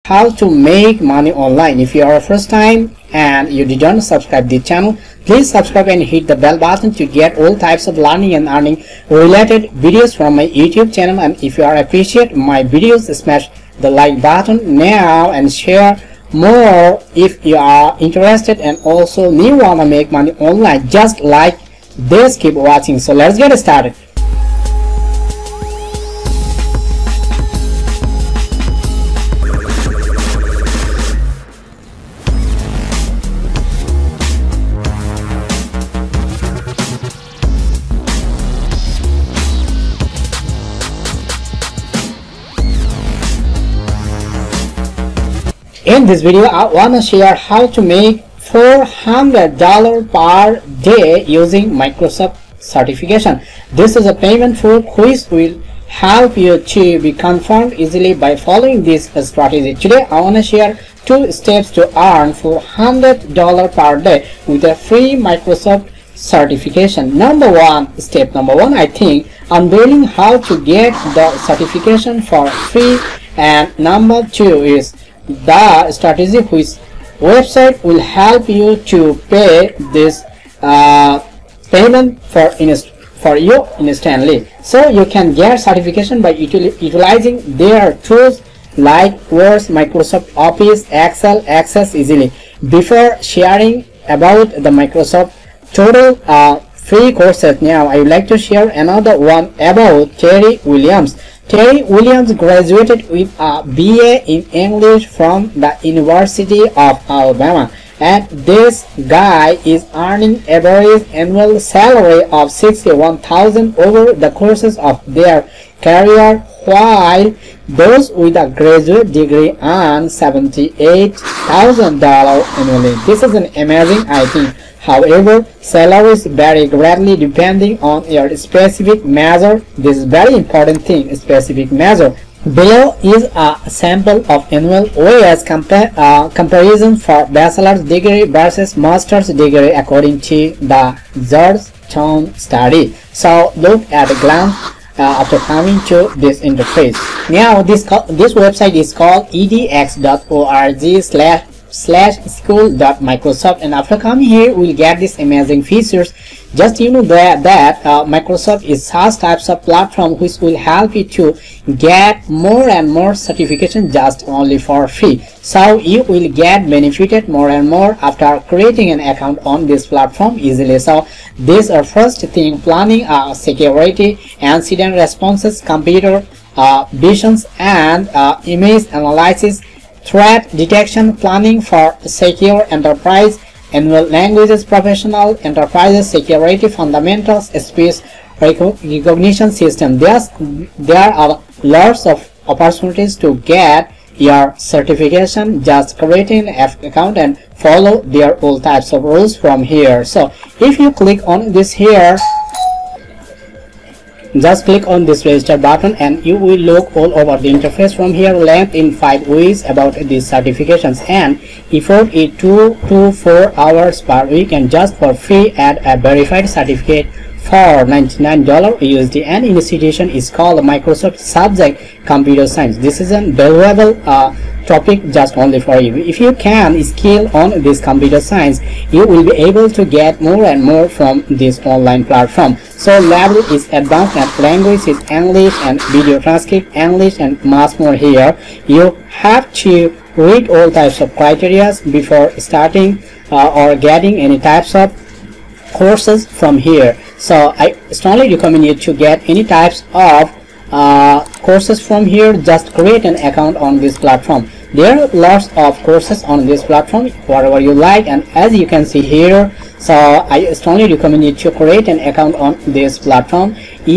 how to make money online. If you are a first time and you didn't subscribe the channel, please subscribe and hit the bell button to get all types of learning and earning related videos from my YouTube channel. And if you are appreciate my videos, smash the like button now and share more if you are interested and also you wanna make money online just like this. Keep watching. So let's get started. In this video, I want to share how to make $400 per day using Microsoft certification. This is a payment tool which will help you to be confirmed easily by following this strategy. Today, I want to share 2 steps to earn $400 per day with a free Microsoft certification. Step number one, I think, unveiling how to get the certification for free, and number 2 is the strategy which website will help you to pay this payment for you instantly, so you can get certification by utilizing their tools like Word, Microsoft Office, Excel, Access easily. Before sharing about the Microsoft total free courses, now I would like to share another one about Terry Williams. Terry Williams graduated with a BA in English from the University of Alabama, and this guy is earning average annual salary of $61,000 over the courses of their career, while those with a graduate degree earn $78,000 annually. This is an amazing, I think. However, salaries vary greatly depending on your specific measure. This is very important thing, specific measure. Below is a sample of annual wage comparison for bachelor's degree versus master's degree according to the Georgetown study. So look at a glance after coming to this interface. Now this website is called edx.org/school.microsoft, and after coming here we'll get these amazing features. Just you know that Microsoft is such types of platform which will help you to get more and more certification just only for free, so you will get benefited more and more after creating an account on this platform easily. So these are first thing, planning security, incident responses, computer visions and image analysis, threat detection, planning for secure enterprise, annual languages, professional enterprises, security fundamentals, speech recognition system. There are lots of opportunities to get your certification. Just creating an account and follow their all types of rules from here. So if you click on this here, just click on this register button and you will look all over the interface from here. Length in 5 weeks about these certifications, and effort is 2 to 4 hours per week, and just for free add a verified certificate for $99 USD, and institution is called Microsoft Subject Computer Science. This is a valuable topic just only for you. If you can skill on this computer science, you will be able to get more and more from this online platform. So level is advanced and language is English and video transcript English and much more. Here you have to read all types of criteria before starting or getting any types of courses from here. So I strongly recommend you to get any types of courses from here. Just create an account on this platform. There are lots of courses on this platform, whatever you like, and as you can see here, so I strongly recommend you to create an account on this platform,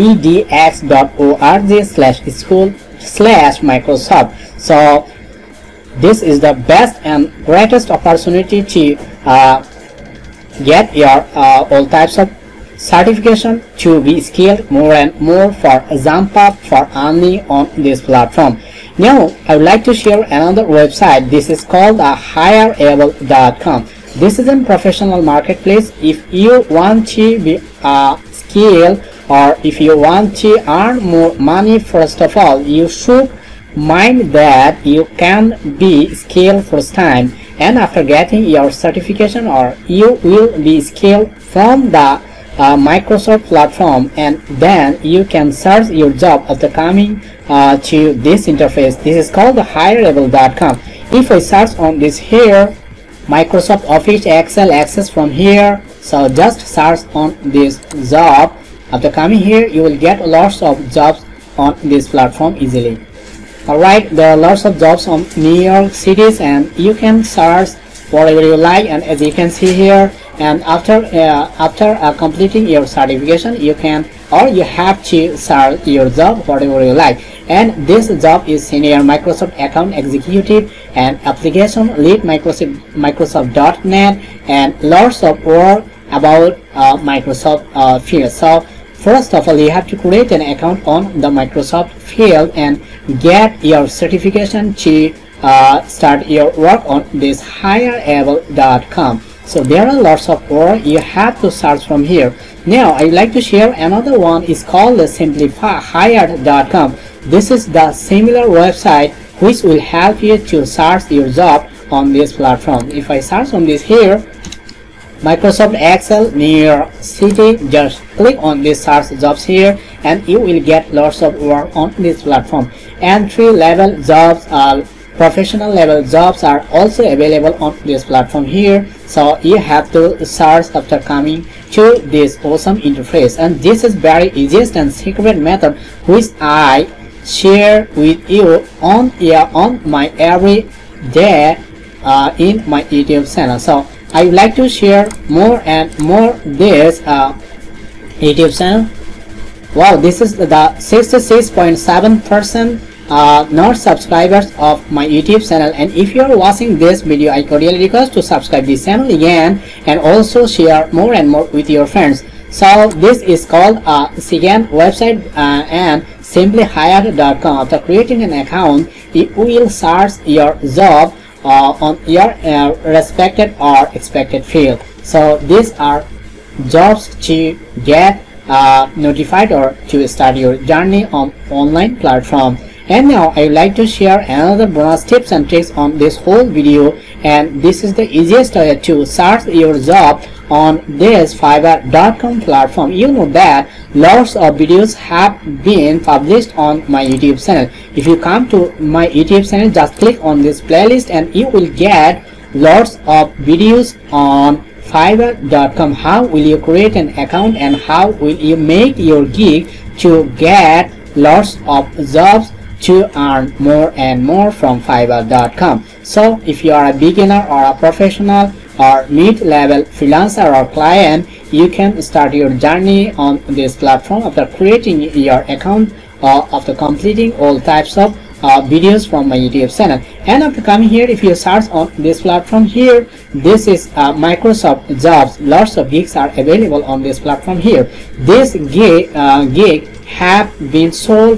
edx.org/school/Microsoft. So this is the best and greatest opportunity to get your all types of certification to be skilled more and more for jump up for earning on this platform. Now I would like to share another website. This is called hireable.com. This is a professional marketplace. If you want to be skilled, or if you want to earn more money, first of all you should mind that you can be skilled first time, and after getting your certification, or you will be skilled from the Microsoft platform, and then you can search your job after coming to this interface. This is called the hireable.com. If I search on this here, Microsoft Office Excel access from here, so just search on this job. After coming here, you will get lots of jobs on this platform easily. Alright, there are lots of jobs on New York cities, and you can search whatever you like. And as you can see here, and after completing your certification, you can, or you have to search your job whatever you like. And this job is Senior Microsoft Account Executive and Application Lead Microsoft.net, and lots of work about Microsoft field. So first of all, you have to create an account on the Microsoft field and get your certification to start your work on this hireable.com. So there are lots of work you have to search from here. Now I would like to share another one. Is called the simplified.com. This is the similar website which will help you to search your job on this platform. If I search on this here, Microsoft Excel New York City, just click on this search jobs here, and you will get lots of work on this platform. Entry level jobs, professional level jobs are also available on this platform here. So you have to search after coming to this awesome interface, and this is very easiest and secret method which I share with you on my every day in my YouTube channel. So I would like to share more and more this YouTube channel. Wow, this is the 66.7% not subscribers of my YouTube channel. And if you are watching this video, I cordially request to subscribe this channel again, and also share more and more with your friends. So this is called second website and simplyhired.com. After creating an account, you will search your job on your respected or expected field. So these are jobs to get notified or to start your journey on online platform. And now I would like to share another bonus tips and tricks on this whole video, and this is the easiest way to search your job on this Fiverr.com platform. You know that lots of videos have been published on my YouTube channel. If you come to my YouTube channel, just click on this playlist and you will get lots of videos on Fiverr.com. How will you create an account, and how will you make your gig to get lots of jobs to earn more and more from Fiverr.com. So if you are a beginner or a professional or mid-level freelancer or client, you can start your journey on this platform after creating your account or after completing all types of videos from my YouTube channel. And after coming here, if you search on this platform here, this is Microsoft jobs. Lots of gigs are available on this platform here. This gig have been sold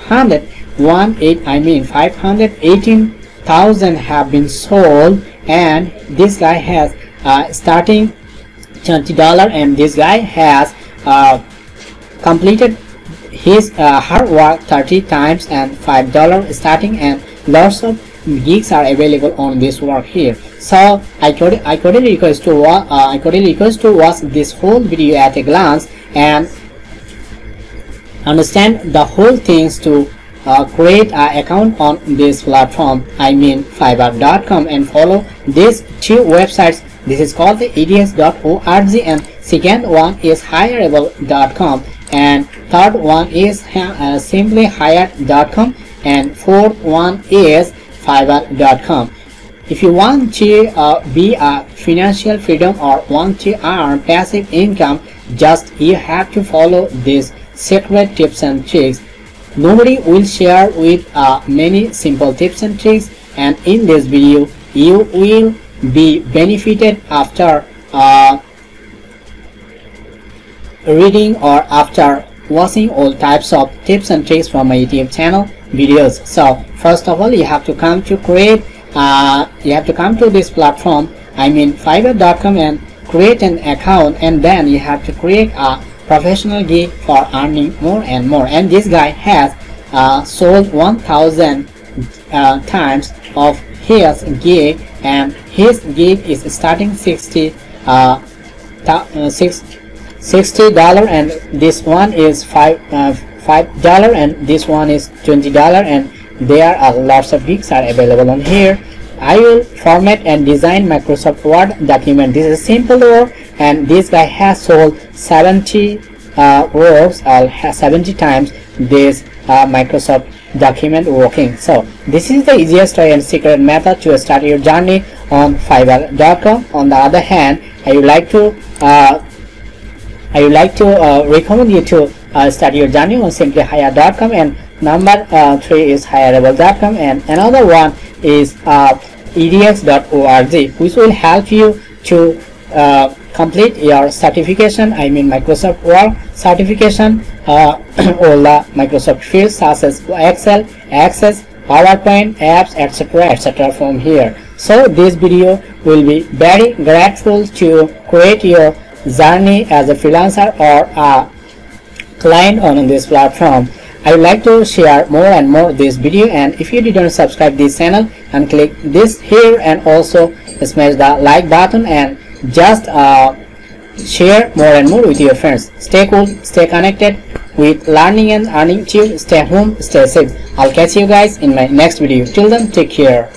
518,000 have been sold, and this guy has starting $20, and this guy has completed his hard work 30 times and $5 starting, and lots of gigs are available on this work here. So I cordially request to watch this whole video at a glance and understand the whole things to create an account on this platform, I mean Fiverr.com, and follow these two websites. This is called the eds.org, and second one is hireable.com, and third one is simplyhired.com, and fourth one is Fiverr.com. If you want to be a financial freedom or want to earn passive income, just you have to follow these secret tips and tricks. Nobody will share with many simple tips and tricks, and in this video you will be benefited after reading or after watching all types of tips and tricks from my YouTube channel videos. So first of all, you have to come to this platform, I mean Fiverr.com, and create an account, and then you have to create a professional gig for earning more and more. And this guy has sold 1,000 times of his gig, and his gig is starting $60, and this one is $5, and this one is $20, and there are lots of gigs are available on here. I will format and design Microsoft Word document. This is simple work, and this guy has sold 70 words, 70 times this Microsoft document working. So this is the easiest way and secret method to start your journey on Fiverr.com. On the other hand, I would like to recommend you to start your journey on simplyhire.com, and number 3 is hireable.com, and another one is edx.org, which will help you to complete your certification, I mean Microsoft Word certification, all the Microsoft fields such as Excel, Access, PowerPoint, apps, etc. from here. So this video will be very grateful to create your journey as a freelancer or a client on this platform. I would like to share more and more this video, and if you didn't subscribe this channel, and click this here, and also smash the like button, and just share more and more with your friends. Stay cool, stay connected with learning and earning tube. Stay home, stay safe. I'll catch you guys in my next video. Till then, take care.